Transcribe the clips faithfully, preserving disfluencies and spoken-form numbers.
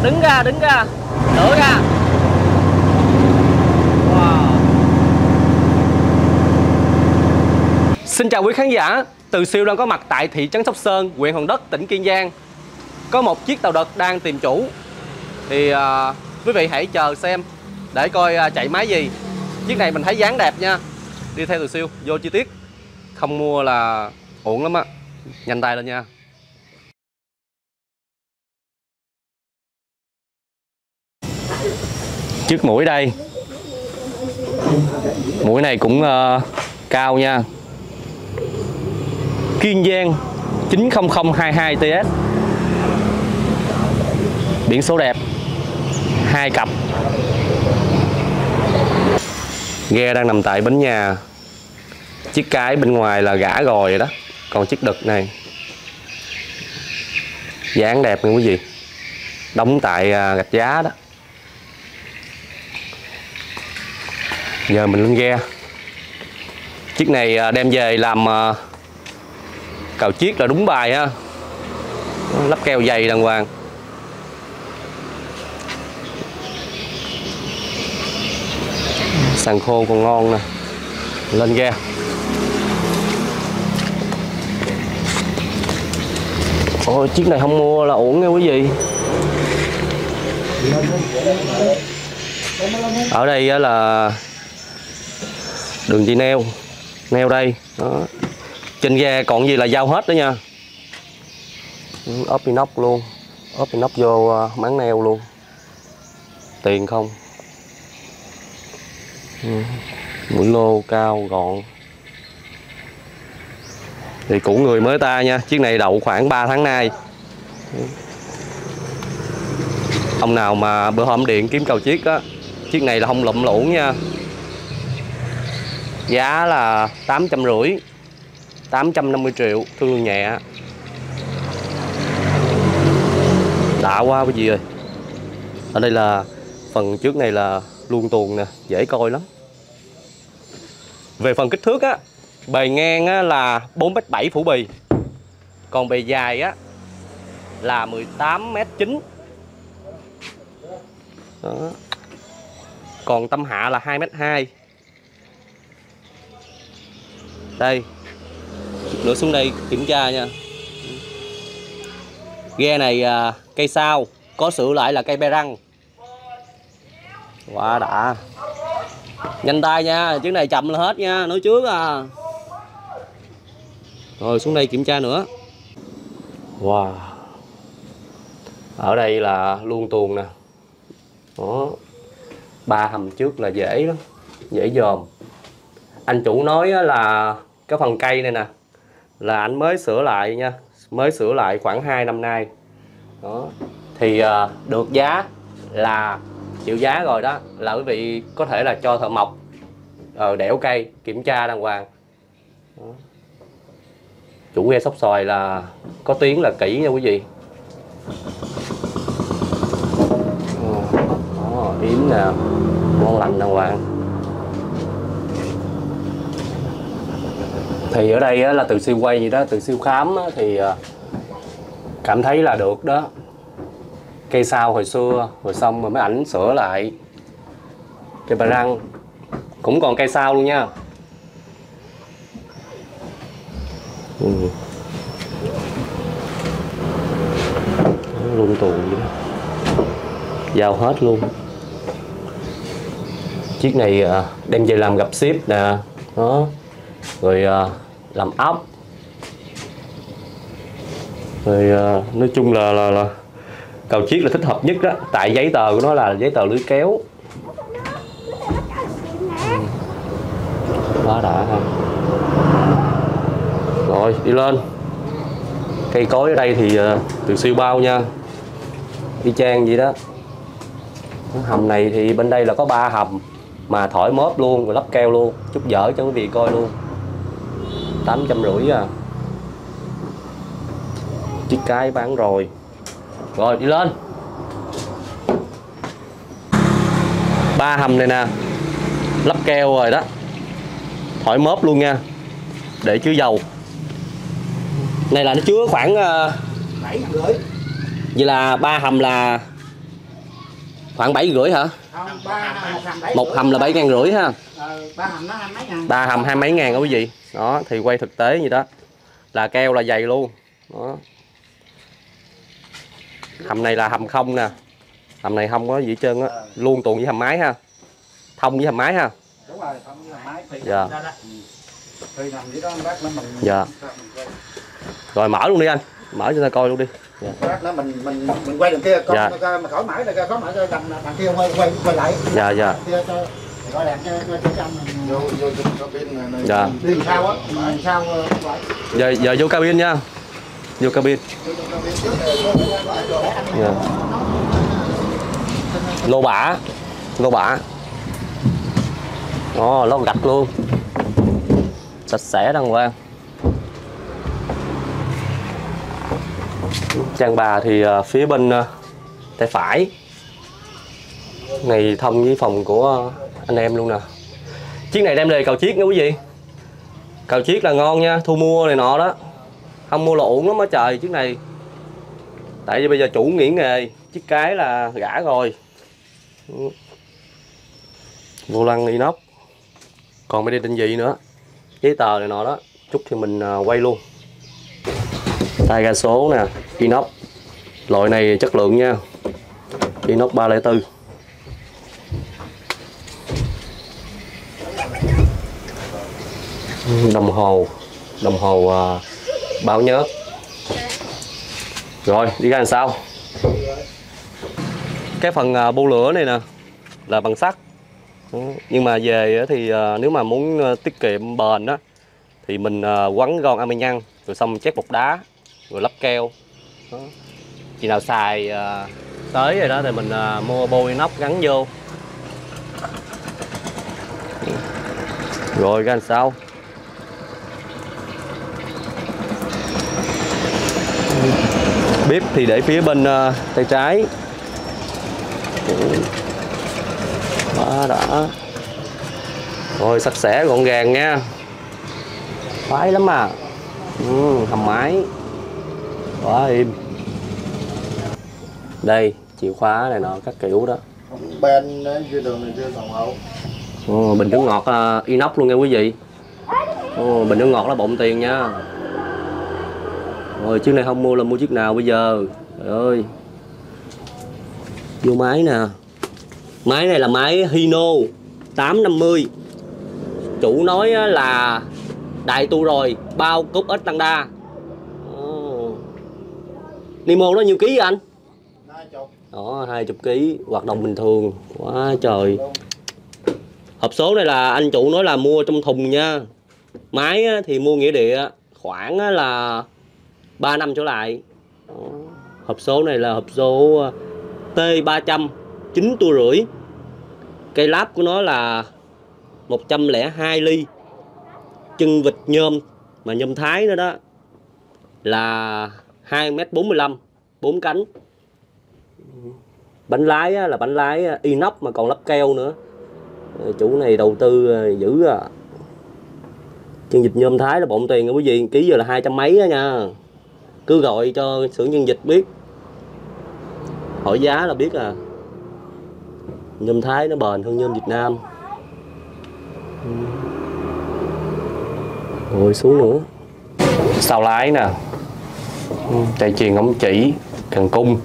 Đứng ra, đứng ra. Lửa ra. Wow. Xin chào quý khán giả. Từ Siêu đang có mặt tại thị trấn Sóc Sơn, huyện Hòn Đất, tỉnh Kiên Giang. Có một chiếc tàu đực đang tìm chủ. Thì uh, quý vị hãy chờ xem để coi uh, chạy máy gì. Chiếc này mình thấy dáng đẹp nha. Đi theo Từ Siêu vô chi tiết. Không mua là uổng lắm á. Nhanh tay lên nha. Chiếc mũi đây. Mũi này cũng uh, cao nha. Kiên Giang chín không không hai hai T S. Biển số đẹp. Hai cặp. Ghe đang nằm tại bến nhà. Chiếc cái bên ngoài là gã gòi rồi đó. Còn chiếc đực này dáng đẹp nha quý vị. Đóng tại gạch giá đó. Giờ mình lên ghe. Chiếc này đem về làm cào chiếc là đúng bài ha. Lắp keo dày đàng hoàng. Sàn khô còn ngon nè. Lên ghe. Ôi, chiếc này không mua là uổng nha quý vị. Ở đây là đường dây neo. Neo đây đó. Trên ghe còn gì là giao hết đó nha. Ốp inox luôn. Ốp inox vô máng neo luôn. Tiền không. Mũi lô cao gọn. Thì của người mới ta nha. Chiếc này đậu khoảng ba tháng nay. Ông nào mà bữa hôm điện kiếm cầu chiếc á, chiếc này là không lụm lũ nha. Giá là tám trăm rưỡi, tám trăm năm mươi triệu, thương nhẹ. Đã quá quý vị ơi. Ở đây là phần trước này là luông tuồng nè, dễ coi lắm. Về phần kích thước á, bề ngang á là bốn mét bảy phủ bì. Còn bề dài á là mười tám mét chín. Đó. Còn tâm hạ là hai mét hai. Đây. Nữa xuống đây kiểm tra nha. Ghe này à, cây sau, có sửa lại là cây be răng. Quá đã. Nhanh tay nha, chiếc này chậm là hết nha, nói trước à. Rồi xuống đây kiểm tra nữa. Wow. Ở đây là luông tuồng nè. Đó. Ba hầm trước là dễ lắm, dễ dòm. Anh chủ nói là cái phần cây này nè là anh mới sửa lại nha, mới sửa lại khoảng hai năm nay. Đó. Thì uh, được giá là chịu giá rồi đó, là quý vị có thể là cho thợ mộc uh, đẽo cây kiểm tra đàng hoàng. Đó. Chủ ghe Sóc Xoài là có tiếng là kỹ nha quý vị. Đó, yếm nè, ngon lành đàng hoàng. Thì ở đây á, là Từ Siêu quay gì đó, Từ Siêu khám á, thì cảm thấy là được đó. Cây sau hồi xưa rồi xong rồi mấy ảnh sửa lại cây bà răng, cũng còn cây sau luôn nha. Ừ. Luôn tù vậy đó. Giao hết luôn. Chiếc này đem về làm gặp ship nè. Đó. Rồi làm ốc. Rồi nói chung là, là, là cầu chiếc là thích hợp nhất đó. Tại giấy tờ của nó là giấy tờ lưới kéo. Quá đã ha. Rồi đi lên. Cây cối ở đây thì Từ Siêu bao nha. Y chang vậy đó. Hầm này thì bên đây là có ba hầm mà thổi mốt luôn, rồi lắp keo luôn. Chút dở cho quý vị coi luôn. Tám trăm rưỡi à. Chiếc cái bán rồi. Rồi đi lên. Ba hầm này nè, lắp keo rồi đó, thổi mốt luôn nha, để chứa dầu. Này là nó chứa khoảng uh, bảy hầm rưỡi. Vậy là ba hầm là Khoảng bảy rưỡi hả? Không, ba, một hầm bảy Một hầm là bảy ngàn rưỡi ha. Ờ, ba hầm nó hai mấy ngàn. Ba hầm hai mấy ngàn đó quý vị. Đó, thì quay thực tế như đó. Là keo là dày luôn. Đó. Hầm này là hầm không nè. Hầm này không có gì hết trơn á, luôn tuồn với hầm máy ha. Thông với hầm máy ha. Đúng rồi, thông với hầm máy. Dạ. Thì nằm dưới đó bác nó mình. Dạ. Rồi mở luôn đi anh. Mở cho ta coi luôn đi. Dạ. Bác nó mình mình mình quay đằng kia con dạ. mà khỏi mở đây khỏi mở cho đằng đằng kia quay quay quay lại. Dạ dạ. Kia cho gọi đèn cho cho trong mình vô vô vô cabin này. Dạ. Đi sao á? Mở sao lại. Giờ giờ vô cabin nha. Vô cabin. Dạ. Lô bả. Lô bả. Ồ, lót gạch luôn. Sạch sẽ đàng hoàng. Trang bà thì phía bên tay phải này thông với phòng của anh em luôn nè. Chiếc này đem về Cầu Chiết nha quý vị. Cầu Chiết là ngon nha, thu mua này nọ đó. Không mua là uổng lắm á trời chiếc này. Tại vì bây giờ chủ nghỉ nghề, chiếc cái là gã rồi. Vô lăng inox. Còn mấy đi định vị nữa. Giấy tờ này nọ đó. Chút thì mình quay luôn. Tay ga số nè, inox. Loại này chất lượng nha. Inox ba không bốn. Đồng hồ, đồng hồ uh, báo nhớt. Rồi, đi ra làm sao? Cái phần uh, bô lửa này nè là bằng sắt. Nhưng mà về thì uh, nếu mà muốn uh, tiết kiệm bền đó thì mình uh, quấn gòn ame nhăn rồi xong chét bột đá rồi lắp keo. Đó. Khi nào xài uh, tới rồi đó thì mình uh, mua bô inox gắn vô. Rồi ra làm sao? Bếp thì để phía bên uh, tay trái. Đó, đó. Rồi sạch sẽ gọn gàng nha. Khoái lắm à. Ừ, hầm máy quá im. Đây chìa khóa này nọ các kiểu đó. Bên dưới đường này chưa còn hậu. Ừ, bình nước ngọt uh, inox luôn nha quý vị. Ừ, bình nước ngọt là bộn tiền nha. Rồi chiếc này không mua là mua chiếc nào bây giờ? Trời ơi. Vô máy nè. Máy này là máy Hino tám năm mươi. Chủ nói là đại tu rồi, bao cúc ếch tăng đa. Oh. Nemo nó nhiêu ký anh? Đó, hai mươi ký, hoạt động bình thường. Quá trời. Hộp số này là anh chủ nói là mua trong thùng nha. Máy thì mua nghĩa địa khoảng là ba năm trở lại. Đó. Hộp số này là hộp số T ba trăm, chín tua rưỡi. Cây láp của nó là một trăm lẻ hai ly. Chân vịt nhôm mà nhôm Thái nữa đó là hai mét bốn mươi lăm, bốn cánh. Bánh lái là bánh lái inox mà còn lắp keo nữa. Chủ này đầu tư dữ à. Chân vịt nhôm Thái là bộn tiền quý vị, ký giờ là hai trăm mấy đó nha. Cứ gọi cho xưởng nhân vịt biết, hỏi giá là biết à. Nhôm Thái nó bền hơn nhôm Việt Nam. Rồi xuống nữa. Sau lái nè. Chạy chuyền ống chỉ, cần cung.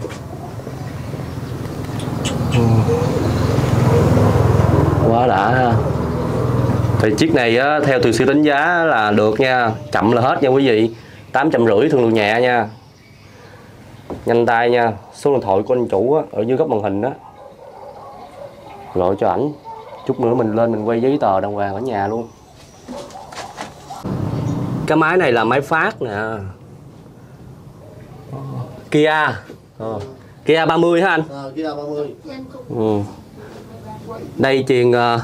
Quá đã ha. Thì chiếc này á, theo từ siêu đánh giá là được nha. Chậm là hết nha quý vị. Tám trăm rưỡi thương lượng nhẹ nha. Nhanh tay nha. Số điện thoại của anh chủ á, ở dưới góc màn hình đó. Gọi cho ảnh. Chút nữa mình lên mình quay giấy tờ đàng hoàng ở nhà luôn. Cái máy này là máy phát nè. Kia. Ờ. Kia ba mươi hả anh? À, Kia ba mươi. Ừ. Đây chuyền uh,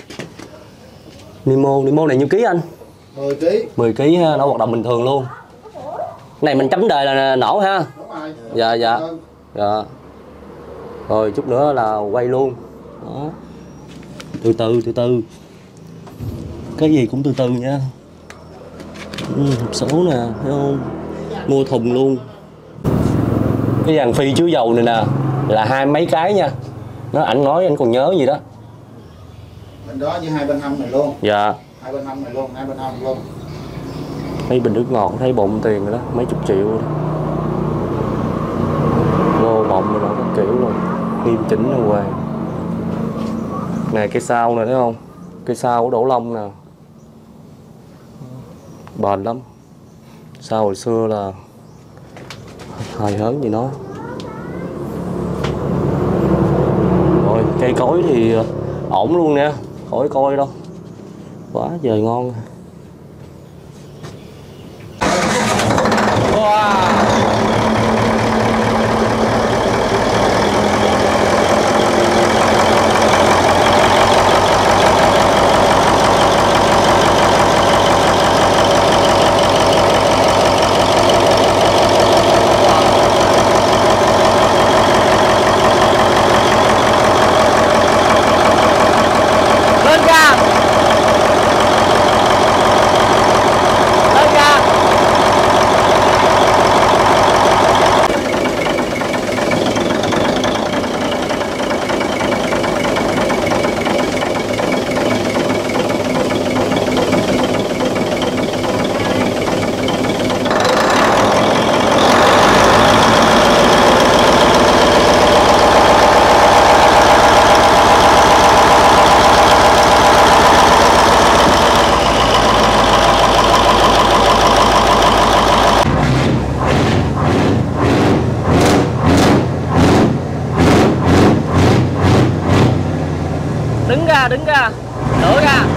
Nemo, Nemo này nhiêu ký anh? mười ký. mười ký ha, nó hoạt động bình thường luôn. Cái này mình chấm đề là nổ ha. Đúng rồi. Dạ dạ. Dạ. Rồi chút nữa là quay luôn. Đó. Từ từ từ từ. Cái gì cũng từ từ nha. Ừ, hộp số nè, thấy không? Mua thùng luôn. Cái dàn phi chứa dầu này nè là hai mấy cái nha. Nó ảnh nói anh còn nhớ gì đó. Bên đó với hai bên hông này luôn. Dạ. Hai bên hông này luôn, hai bên hông luôn. Mấy bình nước ngọt thấy bộn tiền rồi đó, mấy chục triệu rồi đó. Vô bọng rồi đó, các kiểu luôn. Nghiêm chỉnh đàng hoàng. Này cây sao này thấy không? Cây sao của Đỗ Long nè. Bền lắm. Sao hồi xưa là hời hớn gì nó. Rồi cây cối thì ổn luôn nè, khỏi coi đâu. Quá trời ngon. Wow. Lên ga. Lên ga. Đứng ra, đứng ra, đỡ ra.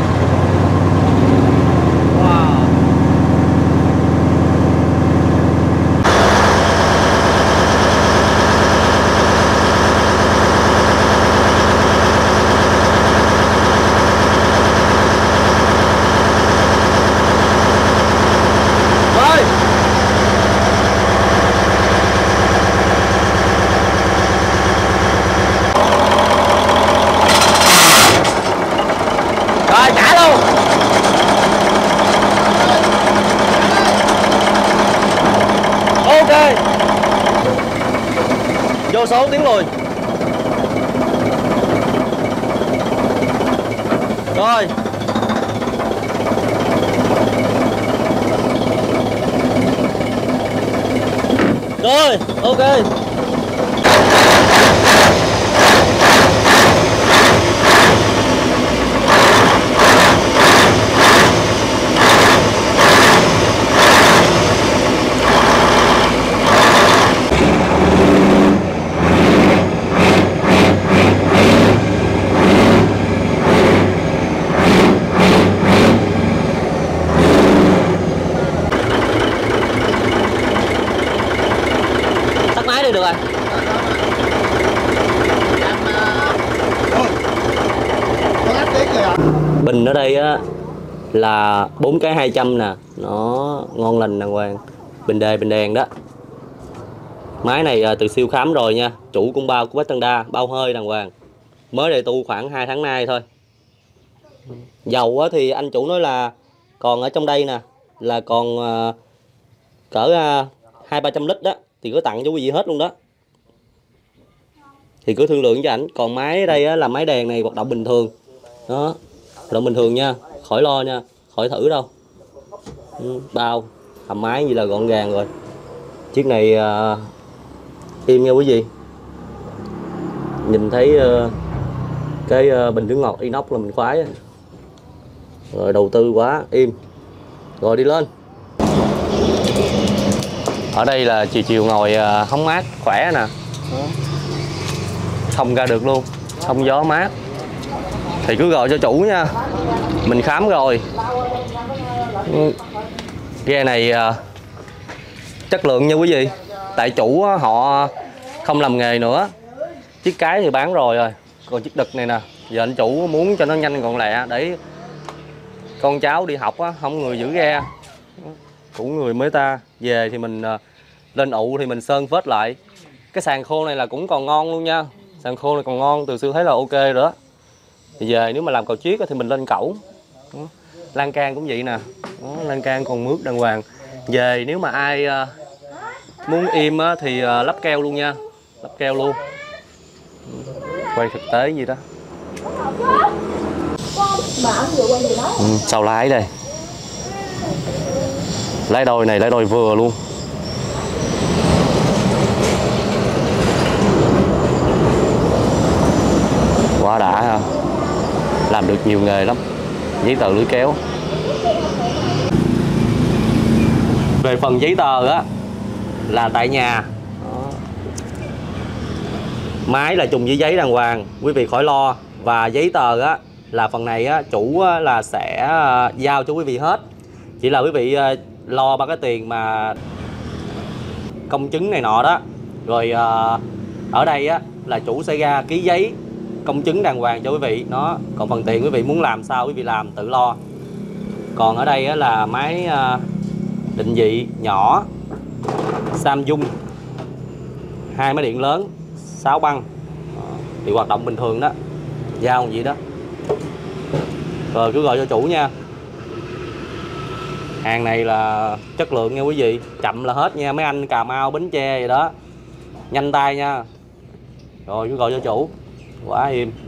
Wow. Rồi. Rồi trả luôn. Ok. Vô số tiếng lùi. Rồi. Rồi, ok. Tắt máy đi được rồi. Bình ở đây á là bốn cái hai trăm nè, nó ngon lành đàng hoàng. Bình đề bình đèn đó. Máy này từ siêu khám rồi nha, chủ cũng bao của Bách Tân Đa, bao hơi đàng hoàng. Mới đây tu khoảng hai tháng nay thôi. Dầu á thì anh chủ nói là còn ở trong đây nè là còn uh, cỡ uh, hai ba trăm lít đó, thì có tặng cho quý vị hết luôn đó. Thì cứ thương lượng cho ảnh. Còn máy ở đây á, là máy đèn này hoạt động bình thường đó, hoạt động bình thường nha, khỏi lo nha, khỏi thử đâu. Ừ, bao hầm máy như là gọn gàng rồi. Chiếc này uh, im nha quý vị. Nhìn thấy uh, cái uh, bình nước ngọt inox là mình khoái. Rồi đầu tư quá, im. Rồi đi lên. Ở đây là chiều chiều ngồi uh, hóng mát khỏe nè, thông ra được luôn, thông gió mát. Thì cứ gọi cho chủ nha, mình khám rồi. Ghe này uh, chất lượng nha quý vị. Tại chủ uh, họ không làm nghề nữa. Chiếc cái thì bán rồi rồi. Còn chiếc đực này nè, giờ anh chủ muốn cho nó nhanh gọn lẹ để con cháu đi học á, không người giữ ghe. Cũng người mới ta về thì mình uh, lên ụ thì mình sơn phết lại. Cái sàn khô này là cũng còn ngon luôn nha. Sàn khô này còn ngon, từ xưa thấy là ok rồi đó. Thì về nếu mà làm cầu chiếc thì mình lên cẩu. Đó. Lan can cũng vậy nè. Đó, lan can còn mướt đàng hoàng. Về nếu mà ai uh, muốn im á, thì uh, lắp keo luôn nha. Lắp keo luôn. quay thực tế gì đó. Mà ông vừa quay gì đó. Ừ, sau lái đây. Lái đôi này lái đôi vừa luôn. Quá đã ha. Làm được nhiều nghề lắm. Giấy tờ lưới kéo. Về phần giấy tờ á là tại nhà. Máy là trùng với giấy đàng hoàng, quý vị khỏi lo. Và giấy tờ á là phần này á chủ á, là sẽ giao cho quý vị hết. Chỉ là quý vị lo ba cái tiền mà công chứng này nọ đó. Rồi ở đây á là chủ sẽ ra ký giấy công chứng đàng hoàng cho quý vị. Nó còn phần tiền quý vị muốn làm sao quý vị làm tự lo. Còn ở đây á là máy định vị nhỏ Samsung, hai máy điện lớn sáu băng thì hoạt động bình thường đó, giao gì đó. Rồi cứ gọi cho chủ nha. Hàng này là chất lượng nha quý vị, chậm là hết nha mấy anh Cà Mau, Bến Tre vậy đó, nhanh tay nha. Rồi cứ gọi cho chủ, quá im.